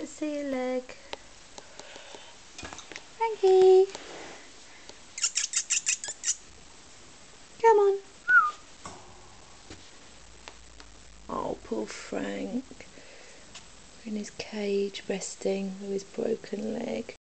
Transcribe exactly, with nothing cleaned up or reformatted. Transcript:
Let's see your leg. Frankie! Come on. Oh, poor Frank. In his cage, resting with his broken leg.